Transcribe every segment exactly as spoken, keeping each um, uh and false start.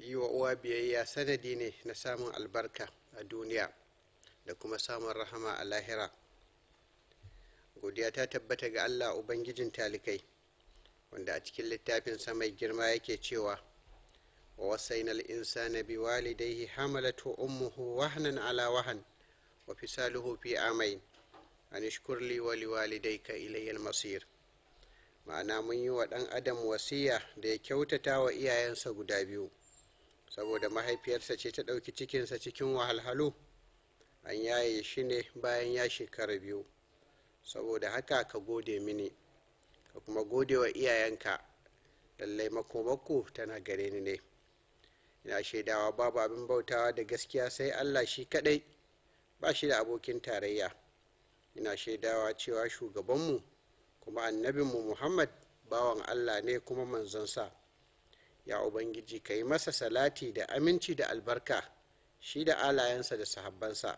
yi wa uwa biyayya sanadi ne na samun albarka a duniya da kuma samun rahama a lahira. Godiya ta tabbata ga Allah Ubangijin talikai, wanda a cikin littafinsa mai girma yake cewa wa wasainal insana bi walidayhi hamalatu ummuhu wahnan ala wahan wa fisaluhu fi amain an ishkur li wa liwalidayka ilayya al-masir. Ma'ana mun yi wa ɗan adam wasiya da ya kyautata wa iyayensa guda biyu, saboda mahaifiyarsa ce ta ɗauki cikinsa cikin wahalhalu, an yaye shi ne bayan ya shekara biyu. Saboda haka ka gode mini, ka kuma gode wa iyayenka, lallai makomakku tana gare ni ne. Ina shaidawa babu abin bautawa da gaskiya sai Allah shi kaɗai, ba shi da abokin tarayya. Ina shaidawa cewa shugabanmu kuma annabinmu Muhammad bawan Allah ne kuma manzonsa. Ya Ubangiji, ka yi masa salati da aminci da albarka, shi da alayensa da sahabbansa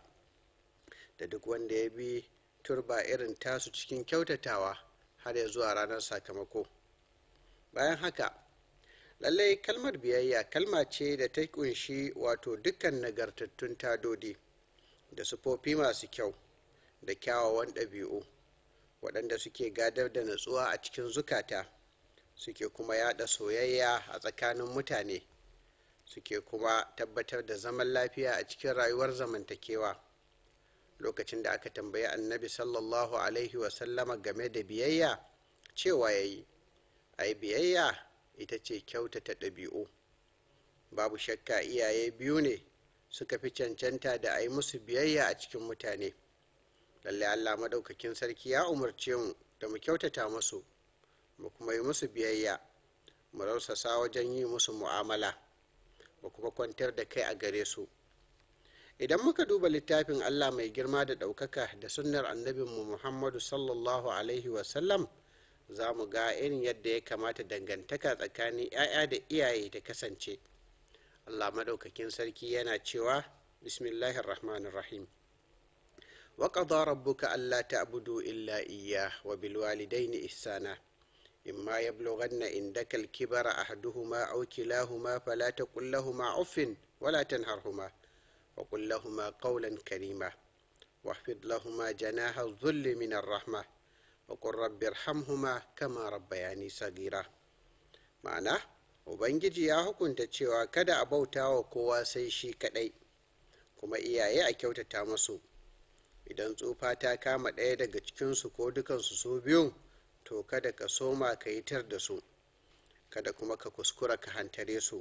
da duk wanda ya bi turba irin tasu cikin kyautatawa har ya zuwa ranar sakamako. Bayan haka, lallai kalmar biyayya kalma ce da ta kunshi wato dukkan nagartattun tadodi da sufofi masu kyau da kyawawan ɗabi'u waɗanda suke gadar da natsuwa a cikin zukata, suke kuma yada soyayya a tsakanin mutane, suke kuma tabbatar da zaman lafiya a cikin rayuwar zamantakewa. Lokacin da aka tambayi annabi sallallahu alaihi wasallama game da biyayya, cewa ya yi, ai biyayya ita ce kyautata ɗabi'u. Babu shakka iyaye biyu ne suka fi cancanta da a yi musu biyayya a cikin mutane. Lallai Allah madaukakin sarki ya umarce mu da mu kyautata musu, mu kuma yi musu biyayya, mu rausasa wajen yi musu mu'amala, mu kuma kwantar da kai a gare su. Idan muka duba littafin Allah mai girma da ɗaukaka da sunnar annabinmu Muhammadu sallallahu alaihi wasallam, za mu ga irin yadda ya kamata dangantaka tsakanin 'ya'ya da iyaye ta kasance. Allah madaukakin sarki yana cewa bismillahir rahmanir rahim wa qada rabbuka alla ta'budu illa iyyah wa bil walidayni ihsana imma yablughanna indaka al kibara ahaduhuma aw kilahuma fala taqul lahumā uffin wa la tanharhumā wa qul lahumā qawlan karīmā wahfid lahumā janāha adh-dhulli min ar-rahmah wa qur rabbi irhamhumā kamā rabbayānī saghīrā. Ma'ana, Ubangiji ya hukunta cewa kada a bauta wa kowa sai shi kadai, kuma iyaye a kyautata musu. Idan tsufa ta kama ɗaya daga cikinsu ko dukansu su biyun, to kada ka soma ka yi tar da su, kada kuma ka kuskura ka hantare su,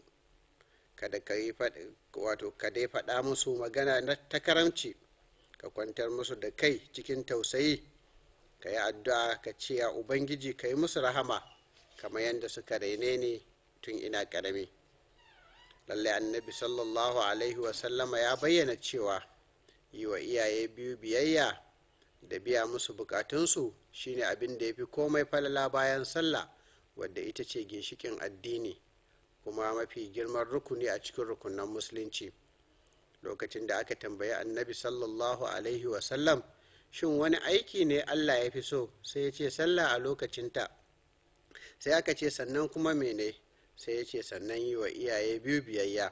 kada ka yi wato ka dai faɗa musu magana na ta karamci, ka kwantar musu da kai cikin tausayi, ka yi addu'a ka ce ya Ubangiji ka yi musu rahama kamar yadda suka raine ni tun ina ƙarami. Lallai annabi sallallahu alaihi wasallama ya bayyana cewa yi wa iyaye biyu biyayya da biya musu bukatunsu shine abin da ya fi komai falala bayan sallah, wadda ita ce ginshikin addini kuma mafi girman rukuni a cikin rukunan musulunci. Lokacin da aka tambayi annabi sallallahu alaihi wasallam shin wani aiki ne Allah ya fi so, sai ya ce sallah a lokacinta. Sai aka ce sannan kuma mene? Sai ya ce sannan yi wa iyaye biyu biyayya.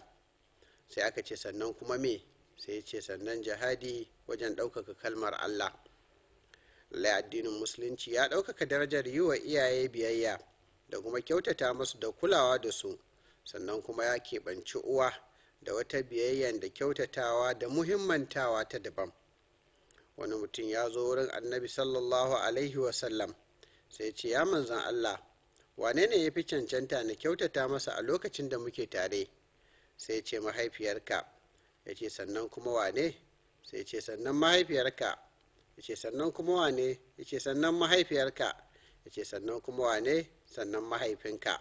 Sai aka ce sannan kuma me? Sai ya ce sannan jihadi wajen ɗaukaka kalmar Allah. Lallai addinin musulunci ya ɗaukaka darajar yi wa iyaye biyayya da kuma kyautata musu da kulawa da su, sannan kuma ya keɓanci uwa da wata biyayyan da kyautatawa da muhimmantawa ta daban. Wani mutum ya zo wurin annabi sallallahu alaihi wasallam sai ce ya manzan Allah, wane ne ya fi cancanta na kyautata masa a lokacin da muke tare? Sai ce mahaifiyarka. Ya ce sannan kuma wane? Sai ce sannan mahaifiyarka. Ya ce sannan kuma wane? Ya ce sannan mahaifiyarka. Ya ce sannan kuma wane? Sannan mahaifinka.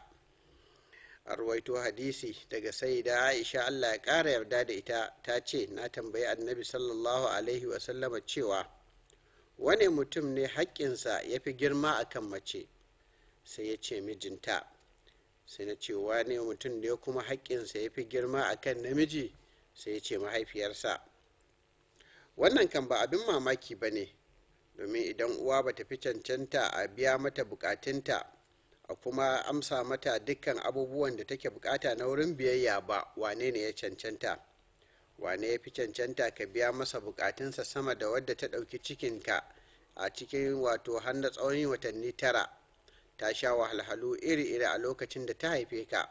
A ruwaito hadisi daga sayyida Aisha Allah ya ƙara yarda da ita, ta ce na tambayi annabi sallallahu alaihi wasallama cewa wane mutum ne haƙƙinsa ya fi girma a kan mace? Sai ya ce mijinta. Sai na ce wane mutum ne kuma haƙƙinsa ya fi girma a kan namiji? Sai ya ce mahaifiyarsa. Wannan kan ba abin mamaki ba ne, domin idan uwa ba ta fi cancanta a biya mata bukatunta a kuma amsa mata dukkan abubuwan da take bukata na wurin biyayya ba, wane ne ya cancanta? Wane ya fi cancanta ka biya masa bukatunsa sama da wadda ta ɗauki cikinka a cikin wato har na tsawon watanni tara, ta sha wahalhalu iri-iri a lokacin da ta haife ka,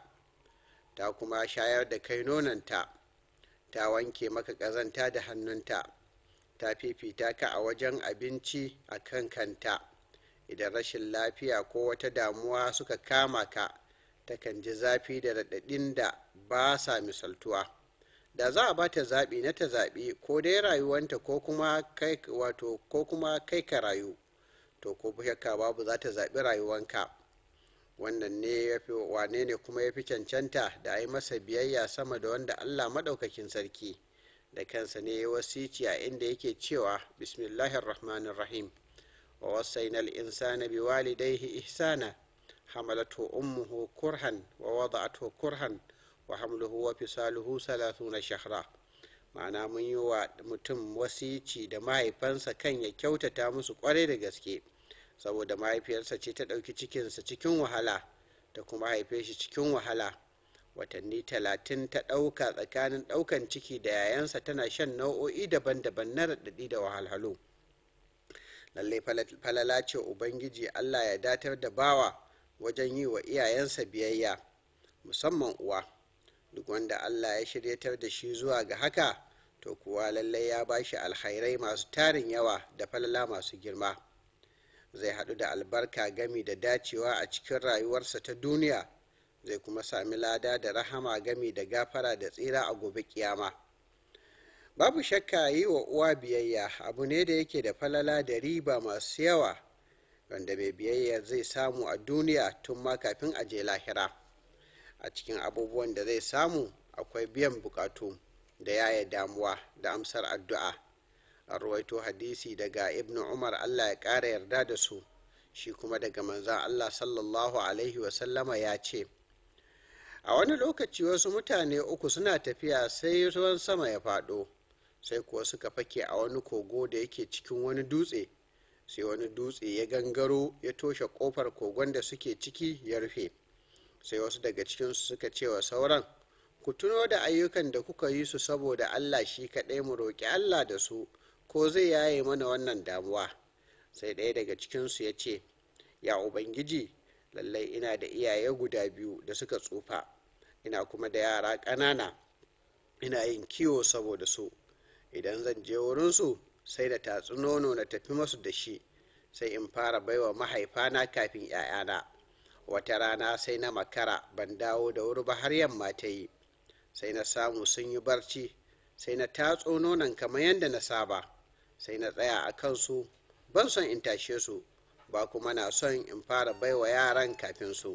ta kuma shayar da kai nonanta, ta wanke maka ƙazanta da hannunta, ta fifita ka a wajen abinci a kan kanta. Idan rashin lafiya ko wata damuwa suka kama ka, takan ji zafi da raɗaɗin da ba sa misaltuwa. Da za a ba ta zaɓi na ta zaɓi ko dai rayuwanta ko kuma kai wato ko kuma kai ka rayu, to ko shakka babu za ta zaɓi rayuwanka. Wannan ne yafi wane ne kuma ya fi cancanta da a yi masa biyayya sama da wanda Allah maɗaukakin sarki da kansa ne ya wasici a inda yake cewa bismillahir rahmanir rahim wa wasainal insana biwalidayhi ihsana hamalathu ummuhu kurhan wa wada'athu kurhan wa hamluhu wa fisaluhu salasuna shahra. Ma'ana mun yi wa mutum wasici da mahaifansa kan ya kyautata musu kwarai da gaske, saboda mahaifiyarsa ce ta ɗauki cikinsa cikin wahala ta kuma haife shi cikin wahala. Watanni talatin ta ɗauka tsakanin ɗaukan ciki da yayansa, tana shan nau'o'i daban-daban na raɗaɗi da wahalhalu. Lallai falala ce Ubangiji Allah ya datar da bawa wajen yi wa iyayensa biyayya, musamman uwa. Duk wanda Allah ya shiryatar da shi zuwa ga haka, to kuwa lallai ya ba shi alkhairai masu tarin yawa da falala masu girma. Zai haɗu da albarka gami da dacewa a cikin rayuwarsa ta duniya, zai kuma sami lada da rahama gami da gafara da tsira a gobe kiyama. Babu shakka yi wa uwa biyayya abu ne da yake da falala da riba masu yawa, wanda mai biyayya zai samu a duniya tun ma kafin a je lahira. A cikin abubuwan da zai samu akwai biyan bukatu da yaya damuwa da amsar addu'a. An ruwaito hadisi daga Ibn Umar Allah ya ƙara yarda da su, shi kuma daga manzan Allah sallallahu alaihi wasallama ya ce, a wani lokaci wasu mutane uku suna tafiya sai ruwan sama ya faɗo, sai kuwa suka fake a wani kogo da yake cikin wani dutse. Sai wani dutse ya gangaro ya toshe ƙofar kogon da suke ciki ya rufe. Sai wasu daga cikinsu suka ce wa sauran, ku tuno da ayyukan da kuka yi su saboda Allah shi kaɗai, mu roƙi Allah da su ko zai yaye mana wannan damuwa. Sai ɗaya daga cikinsu ya ce, ya Ubangiji, lallai ina da iyaye guda biyu da suka tsufa, ina kuma da yara ƙanana, ina yin kiwo saboda su. Idan zan je wurinsu sai da tatsi nono na tafi masu da shi, sai in fara baiwa mahaifana kafin 'ya'yana. Wata rana sai na makara, ban dawo da wuri ba har yamma ta yi, sai na samu sun yi barci, sai na tatso nonon kamar yadda na saba, sai na tsaya a kansu, ban son in tashe su ba, kuma na son in fara baiwa yaran kafin su.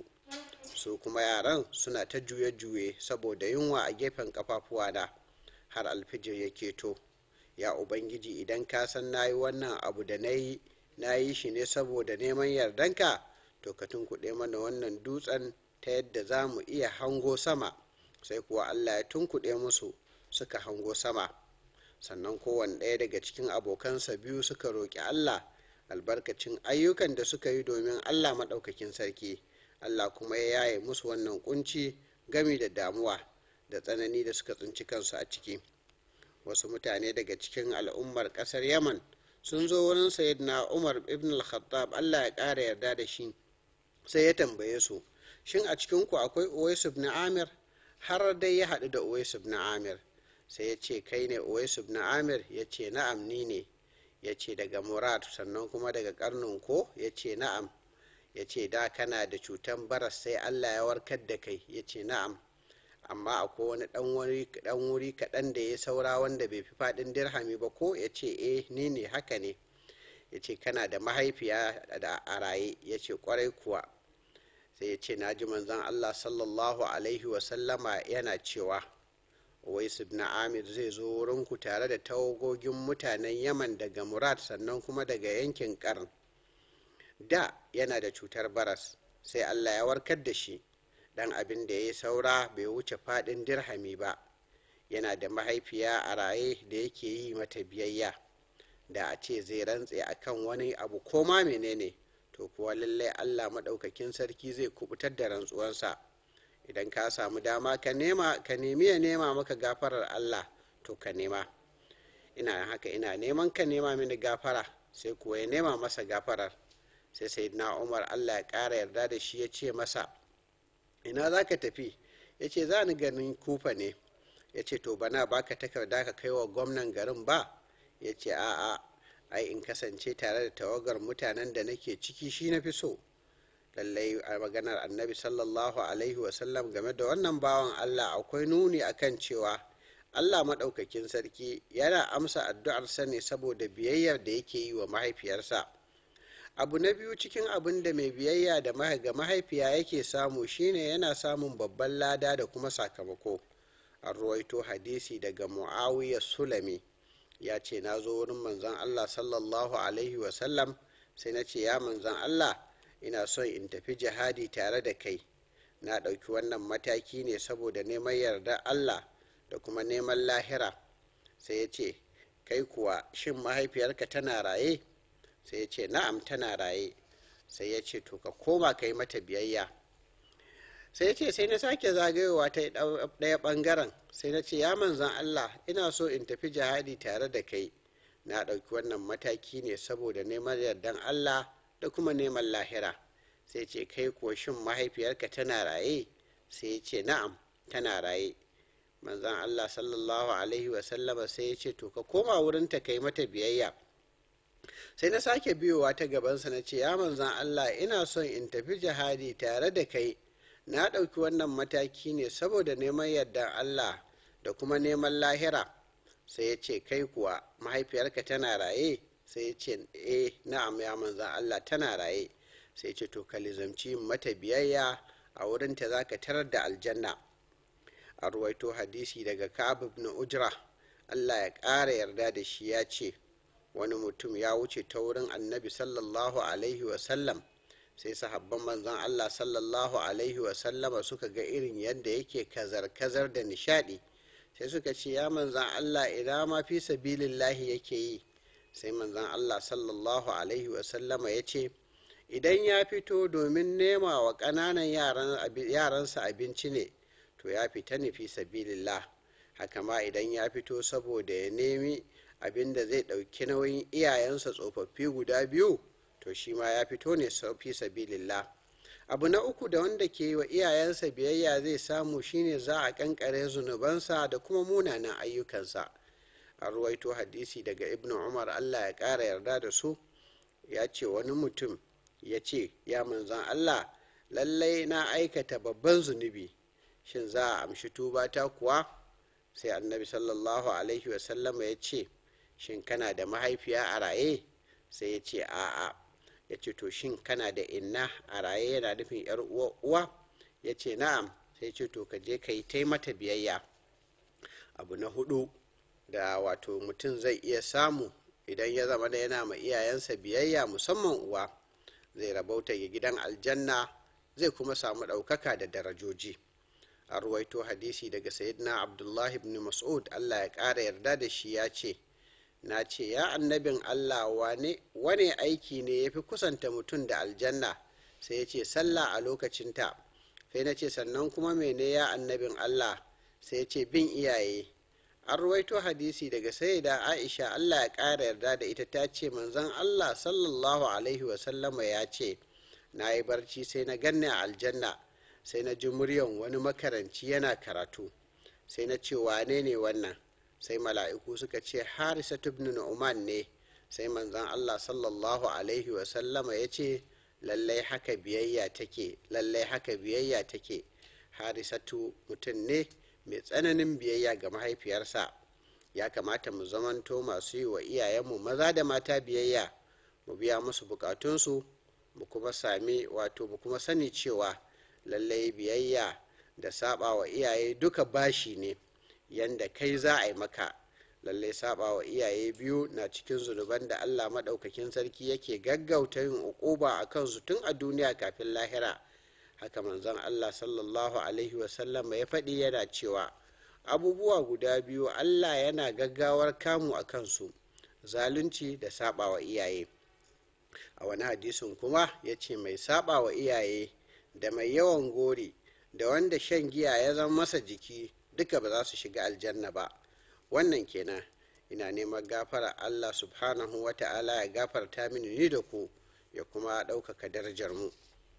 Su kuma yaran suna ta juye-juye saboda yunwa a gefen kafafuwana har alfijir ya keto. Ya Ubangiji, idan ka san na yi wannan abu da na yi na yi shi ne saboda neman yardanka, to ka tunkuɗe mana wannan dutsen ta yadda za mu iya hango sama. Sai kuwa Allah ya tunkuɗe musu, suka hango sama. Sannan kowane ɗaya daga cikin abokansa biyu suka roƙi Allah albarkacin ayyukan da suka yi domin Allah maɗaukakin sarki. Allah kuma ya yaye musu wannan kunci gami da damuwa da tsanani da suka tsinci kansu a ciki. Wasu mutane daga cikin al'ummar ƙasar Yaman sun zo wurin Sayyidina Umar ibn al-Khattab Allah ya ƙara yarda da shi, sai ya tambaye su, shin a cikinku akwai Uwais ibn Amir? Har dai ya haɗu da Uwais ibn Amir, sai ya ce, kai ne Uwais ibn Amir? Ya ce, na'am ni ne. Ya ce, daga Murad, sannan kuma daga karnin ko? Ya ce, na'am. Ya ce, da kana da cutan baras sai Allah ya warkar da kai? Ya ce, na'am. Amma akwai wani ɗan wuri kaɗan da ya saura wanda bai fi faɗin dirhami ba ko? Ya ce, eh ni ne, haka ne. Ya ce, kana da mahaifiya da a raye? Ya ce, ƙwarai kuwa. Sai ya ce, na ji manzon Allah sallallahu alaihi wasallama yana cewa Uwais ibn Amir zai zo wurinku tare da tawagogin mutanen Yaman daga Murad, sannan kuma daga yankin Qarn. Da yana da cutar baras, sai Allah ya warkar da shi. Dan abin da ya saura bai wuce faɗin dirhami ba. Yana da mahaifiya a raye da yake yi mata biyayya. Da a ce zai rantse akan wani abu ko ma menene, to kuwa lallai Allah maɗaukakin sarki zai kubutar da rantsuwansa. Idan ka samu dama ka nema ka nemi ya nema maka gafarar Allah, to ka nema. Ina haka ina neman ka nema mini gafara, sai kuwa ya nema masa gafarar. Sai sayyidina Umar Allah ya ƙara yarda da shi ya ce masa, ina za ka tafi? Ya ce, za ni ganin Kufa ne. Ya ce, to bana baka takarda ka kai wa gwamnan garin ba? Ya ce, a'a, ai in kasance tare da tawagar mutanen da nake ciki shi na fi so. Lallai a maganar annabi sallallahu alaihi wasallam game da wannan bawan Allah akwai nuni akan cewa Allah maɗaukakin sarki yana amsa addu'arsa ne saboda biyayyar da yake yi wa mahaifiyarsa. Abu na biyu cikin abin da mai biyayya da ga mahaifiya yake samu shine yana samun babban lada da kuma sakamako. An ruwaito hadisi daga Muawiya Sulami ya ce, na zo wurin manzon Allah sallallahu alaihi wasallam sai na ce, ya manzon Allah, ina son in tafi jihadi tare da kai. Na ɗauki wannan mataki ne saboda neman yarda Allah da kuma neman lahira. Sai ya ce, kai kuwa shin mahaifiyarka tana raye? Sai ya ce, na'am tana raye. Sai ya ce, to ka koma ka yi mata biyayya. Sai ya ce, sai na sake zagayowa ta ɗaya ɓangaren. Sai na ce, ya manzan Allah, ina so in tafi jihadi tare da kai. Na ɗauki wannan mataki ne saboda neman yardan Allah da kuma neman lahira. Sai ce, kai kuwa shin mahaifiyarka tana raye? Sai ya ce, na'am tana raye. Manzan Allah sallallahu alaihi wasallama sai ya ce, to ka koma wurinta ka yi mata biyayya. Sai na sake biyowa ta gabansa na ce, ya manzan Allah, ina son in tafi jihadi tare da kai. Na ɗauki wannan mataki ne saboda neman yardan Allah da kuma neman lahira. Sai ya ce, kai kuwa mahaifiyarka tana raye? Sai ya ce, eh na'am ya manzan Allah tana raye. Sai ya ce, to ka lizamci mata biyayya, a wurinta za ka tarar da aljanna. A ruwaito hadisi daga Ka'ab ibn Ujra Allah ya ƙara yarda da shi ya ce, wani mutum ya wuce ta wurin annabi sallallahu alaihi wasallam. Sai sahabban manzon Allah sallallahu alaihi wasallama suka ga irin yadda yake kazar-kazar da nishadi. Sai suka ce, ya manzon Allah, ina ma fi sabilillahi yake yi? Sai manzon Allah sallallahu alaihi wasallama ya ce, idan ya fito domin nema wa ƙananan yaransa abinci ne, to ya fita ne fi sabilillah. Haka ma idan ya fito saboda ya nemi abin da zai ɗauki nauyin iyayensa tsofaffi guda biyu, to shi ma ya fito ne fi sabilillah. Abu na uku da wanda ke yi wa iyayensa biyayya zai samu shine za a kankare zunubansa da kuma munanan ayyukansa. A ruwaito hadisi daga Ibn Umar Allah ya ƙara yarda da su, ya ce wani mutum ya ce, ya manzan Allah, lallai na aikata babban zunubi, shin za a amshi tubata kuwa? Sai annabi sallallahu alaihi wasallama ya ce, shin kana da mahaifiya a raye? Sai ya ce, a'a. Ya ce, to shin kana da inna a raye, yana nufin yar uwa uwa? Ya ce, na'am. Sai ce, to ka je ka yi ta mata biyayya. Abu na hudu da wato mutum zai iya samu idan ya zama da yana ma iyayensa biyayya, musamman uwa, zai rabauta ga gidan aljanna, zai kuma samu ɗaukaka da darajoji. A ruwaito hadisi daga sayyidina Abdullah ibn Mas'ud Allah ya ƙara yarda da shi ya ce, na ce, ya annabin Allah, wane wane aiki ne ya fi kusanta mutum da aljanna? Sai ya ce, sallah a lokacinta. Sai na ce, sannan kuma mene ya annabin Allah? Sai ya ce, bin iyaye. An ruwaito hadisi daga sayyida Aisha Allah ya ƙara yarda da ita ta ce, manzon Allah sallallahu alaihi wasallama ya ce, na yi barci sai na ganni a aljanna, sai na ji muryan wani makaranci yana karatu. Sai na ce, wane ne wannan? Sai mala'iku suka ce, Harisatu ibn Nu'man ne. Sai manzon Allah sallallahu alaihi wasallama ya ce, lallai haka biyayya take, lallai haka biyayya take. Harisatu mutum ne mai tsananin biyayya ga mahaifiyarsa. Ya kamata mu zamanto masu yi wa iyayenmu maza da mata biyayya, mu biya musu bukatunsu, mu kuma sami wato mu kuma sani cewa lallai biyayya da saba wa iyaye duka bashi ne, yanda kai za a yi maka. Lallai saba wa iyaye biyu na cikin zunuban da Allah maɗaukakin sarki yake gaggauta yin uquba a kansu tun a duniya kafin lahira. Haka manzon Allah sallallahu alaihi wasallam ya faɗi yana cewa abubuwa guda biyu Allah yana gaggawar kamu a kansu, zalunci da saba wa iyaye. a wani hadisin kuma ya ce mai saba wa iyaye da mai yawan gori da wanda shan giya ya zama masa jiki duka ba za su shiga aljanna ba. Wannan kenan, ina neman gafara Allah subhanahu wa ta'ala ya gafarta mini ni da ku, ya kuma ɗaukaka darajar mu.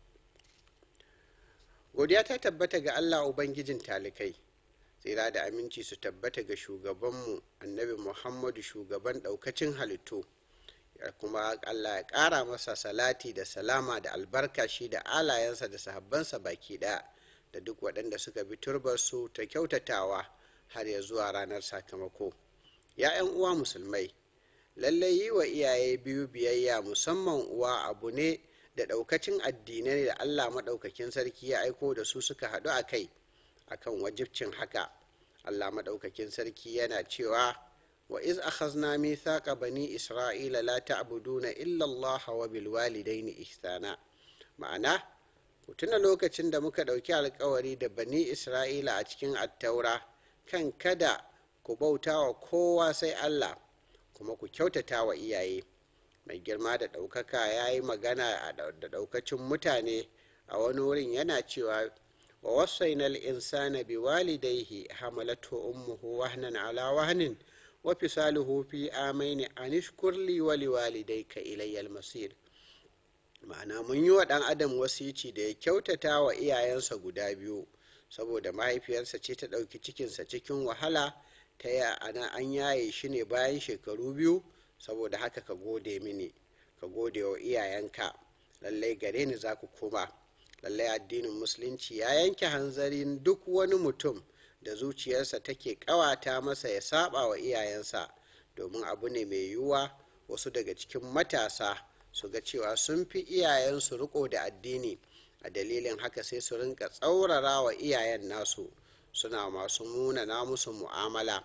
Godiya ta tabbata ga Allah Ubangijin talikai, tsira da aminci su tabbata ga shugabanmu annabi Muhammadu, shugaban ɗaukacin halittu, ya kuma Allah ya ƙara masa salati da salama da albarka shi da alayensa da sahabbansa baki ɗaya da duk waɗanda suka bi turbarsu ta kyautatawa har ya zuwa ranar sakamako. Ya 'yan uwa musulmai, lallai yi wa iyaye biyu biyayya, musamman uwa, abu ne da ɗaukacin addinai da Allah maɗaukakin sarki ya aiko da su suka haɗu a kai akan wajibcin haka. Allah maɗaukakin sarki yana cewa, wa iz akhazna mithaqa bani isra'ila la ta'buduna illa Allah wa bil walidaini ihsana. Ma'ana, ku tuna lokacin da muka ɗauki alkawari da bani isra'ila a cikin attaura kan kada ku bauta wa kowa sai Allah, kuma ku kyautata wa iyaye. Mai girma da ɗaukaka ya yi magana da ɗaukacin mutane a wani wurin yana cewa, wa wasainal insana bi walidaihi hamalatu ummuhu wahnan ala wahnin wa fisaluhu fi amaini anishkur li wa liwalidayka ilayyal masir. Ma'ana, mun yi wa ɗan adam wasici da ya kyautata wa iyayensa guda biyu, saboda mahaifiyarsa ce ta ɗauki cikinsa cikin wahala, ta yi ana an yaye shi ne bayan shekaru biyu. Saboda haka ka gode mini, ka gode wa iyayenka, lallai gare ni za ku koma. Lallai addinin musulunci ya yanke hanzarin duk wani mutum da zuciyarsa take ƙawata masa ya saba wa iyayensa, domin abu ne mai yiwuwa wasu daga cikin matasa su ga cewa sun fi iyayensu riko da addini, a dalilin haka sai su rinka tsaurara wa iyayen nasu, suna masu munana musu mu'amala.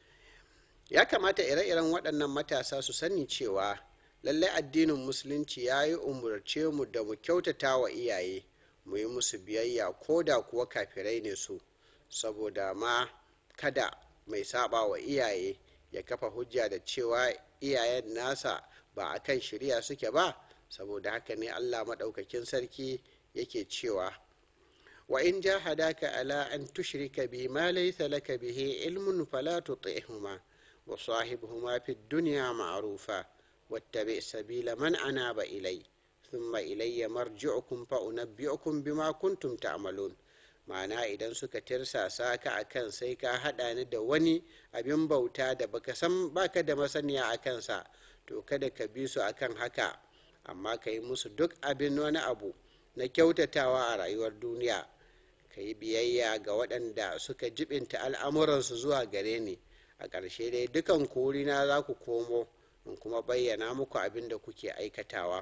Ya kamata ire-iren waɗannan matasa su sani cewa lallai addinin musulunci ya yi umarce mu da mu kyautata wa iyaye, mu yi musu biyayya ko da kuwa kafirai ne su, saboda ma kada mai saba wa iyaye ya kafa hujja da cewa iyayen nasa ba a kan shirya suke ba. Saboda haka ne Allah maɗaukakin sarki yake cewa, wa in jahadaka ala an tushrika bi ma laysa laka bihi ilmun fala tuti'huma wa sahibuhuma fid dunya ma'rufa wattabi' sabila man anaba ilay thumma ilayya marji'ukum fa unabbi'ukum bima kuntum ta'malun. Ma'ana, idan suka tirsasa ka akan sai ka hada ni da wani abin bauta da baka san baka da masaniya a kansa, to kada ka bi su akan haka, amma ka yi musu duk abin wani abu na kyautatawa a rayuwar duniya. Ka yi biyayya ga waɗanda suka jibinta al'amuransu zuwa gare ni. A ƙarshe dai dukan korina za ku komo in kuma bayyana muku abin da kuke aikatawa.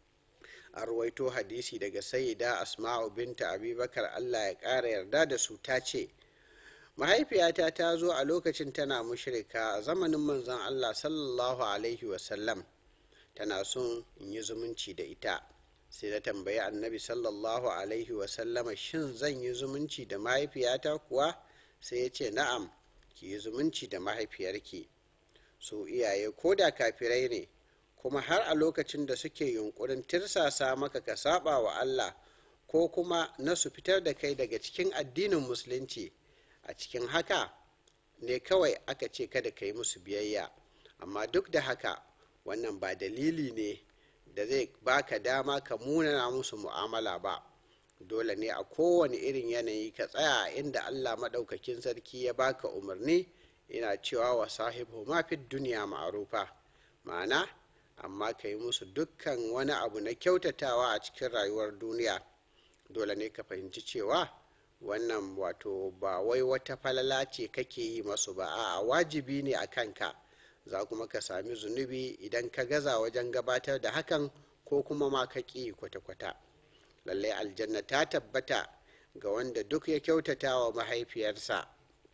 A ruwaito hadisi daga sayyida Asma'u binta Abubakar, Allah ya ƙara yarda da su, ta ce, mahaifiyata ta zo a lokacin tana mushrika a zamanin manzon Allah sallallahu alaihi wasallam, tana son in yi zumunci da ita. Sai na tambayi annabi sallallahu alaihi wasallama, shin zan yi zumunci da mahaifiyata kuwa? Sai ya ce, na'am, ki yi zumunci da mahaifiyarki. Su iyaye ko da kafirai ne, kuma har a lokacin da suke yunkurin tirsasa maka ka saba wa Allah, ko kuma na su fitar da kai daga cikin addinin musulunci, a cikin haka ne kawai aka ce kada ka yi musu biyayya. Amma duk da haka, wannan ba dalili ne da zai baka dama ka munana musu mu'amala ba. Dole ne a kowane irin yanayi ka tsaya inda Allah maɗaukakin sarki ya baka umarni, ina cewa wa sahibu ma fi duniya ma'arufa. Ma'ana, amma ka yi musu dukkan wani abu na kyautatawa a cikin rayuwar duniya. Dole ne ka fahimci cewa wannan wato ba wai wata falala ce kake yi masu ba, a wajibi ne a kanka. Za kuma ka sami zunubi idan ka gaza wajen gabatar da hakan, ko kuma ma ka ƙi kwata-kwata. Lallai aljanna ta tabbata ga wanda duk ya kyautata wa mahaifiyarsa,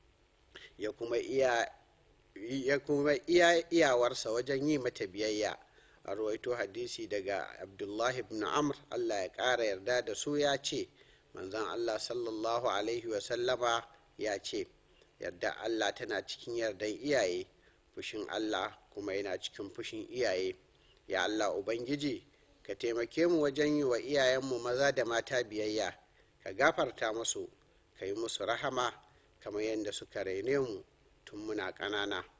ya kuma iya ya kuma iya iyawarsa wajen yi mata biyayya. A ruwaito hadisi daga Abdullahi ibn Amr, Allah ya ƙara yarda da su, ya ce, manzon Allah sallallahu alaihi wasallama ya ce, yarda Allah tana cikin yardan iyaye, fushin Allah kuma yana cikin fushin iyaye. Ya Allah Ubangiji, ka taimake mu wajen yi wa iyayenmu maza da mata biyayya, ka gafarta musu, ka yi musu rahama kamar yadda suka raine mu tun muna ƙanana.